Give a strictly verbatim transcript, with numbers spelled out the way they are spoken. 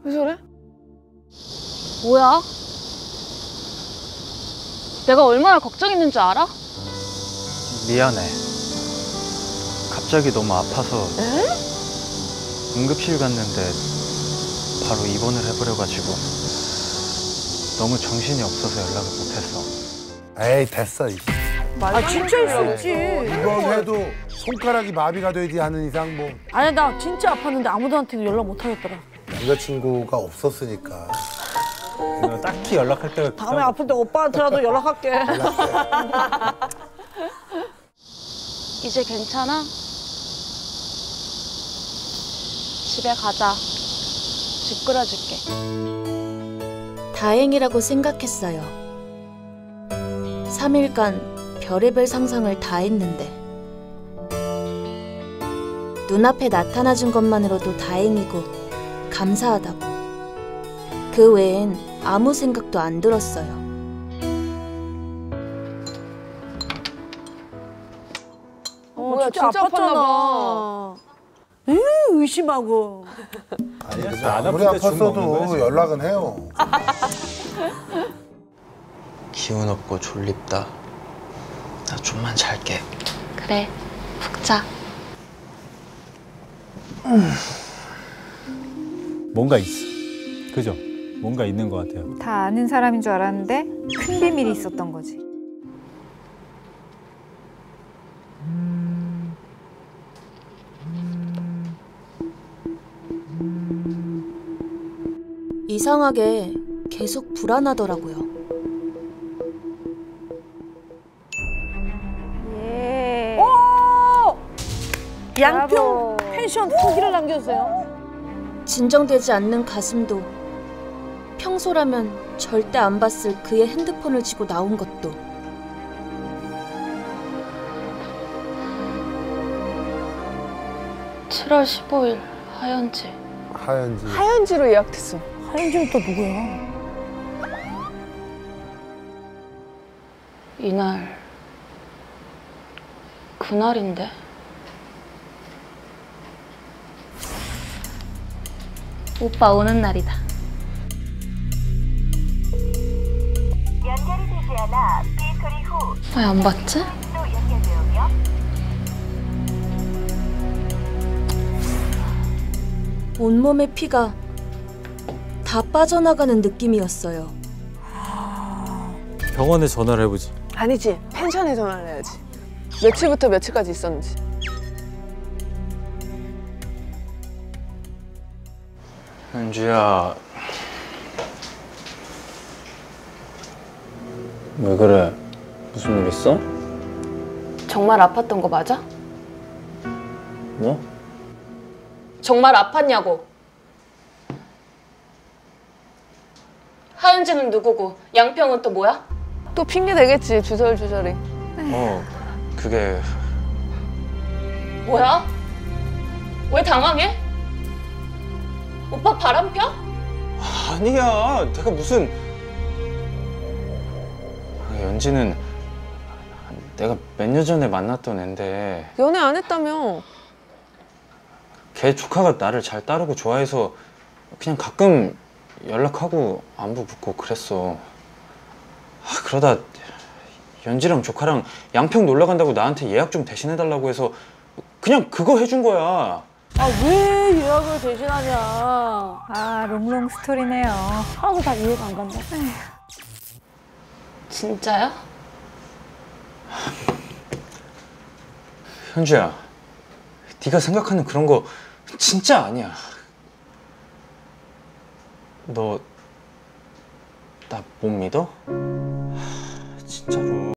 왜 저래? 뭐야? 내가 얼마나 걱정했는 줄 알아? 미안해. 갑자기 너무 아파서 에? 응급실 갔는데 바로 입원을 해버려가지고 너무 정신이 없어서 연락을 못했어. 에이 됐어. 아 진짜 할 수 있지. 이번 해도 손가락이 마비가 되지 않은 이상 뭐 아니 나 진짜 아팠는데 아무도한테도 연락 못 하겠더라. 남자친구가 없었으니까. 딱히 연락할 때가 다음에 아플 때 오빠한테라도 연락할게. 이제 괜찮아? 집에 가자. 집 끓여줄게. 다행이라고 생각했어요. 삼 일간 별의별 상상을 다 했는데 눈앞에 나타나준 것만으로도 다행이고 감사하다고. 그 외엔 아무 생각도 안 들었어요. 어, 뭐야, 진짜, 진짜 아팠잖아. 에휴, 의심하고. 아니 근데 안 아무리 아플 때죽 먹는 아팠어도 거지. 연락은 해요. 기운 없고 졸립다. 나 좀만 잘게. 그래, 푹 자. 뭔가 있어. 그죠? 뭔가 있는 것 같아요. 다 아는 사람인 줄 알았는데 큰 비밀이 있었던 거지. 이상하게 계속 불안하더라고요. 예. 오! 양평 브라보. 펜션 후기를 남겨주세요. 진정되지 않는 가슴도 평소라면 절대 안 봤을 그의 핸드폰을 쥐고 나온 것도 칠월 십오일 하연지. 하연지. 하연지로 예약됐어. 하연지는 또 누구야? 이날 그날인데? 오빠 오는 날이다. 연결이 되지 않아 삐 소리 후 왜 안 받지? 또 연결되오며 온몸의 피가 다 빠져나가는 느낌이었어요. 병원에 전화를 해보지. 아니지, 펜션에 전화를 해야지. 며칠부터 며칠까지 있었는지. 현주야. 왜 그래? 무슨 일 있어? 정말 아팠던 거 맞아? 뭐? 정말 아팠냐고. 하연지는 누구고 양평은 또 뭐야? 또 핑계 대겠지, 주설주설이. 어, 그게 뭐야? 왜 당황해? 오빠 바람 펴? 아니야. 내가 무슨 연지는 내가 몇 년 전에 만났던 앤데 연애 안 했다며. 걔 조카가 나를 잘 따르고 좋아해서 그냥 가끔 연락하고 안부 묻고 그랬어. 아, 그러다 연지랑 조카랑 양평 놀러 간다고 나한테 예약 좀 대신해달라고 해서 그냥 그거 해준 거야. 아 왜 예약을 대신하냐. 아 롱롱 스토리네요. 하나도 다 이해가 안 간다. 진짜야? 현주야, 네가 생각하는 그런 거 진짜 아니야. 너 나 못 믿어? 하, 진짜로.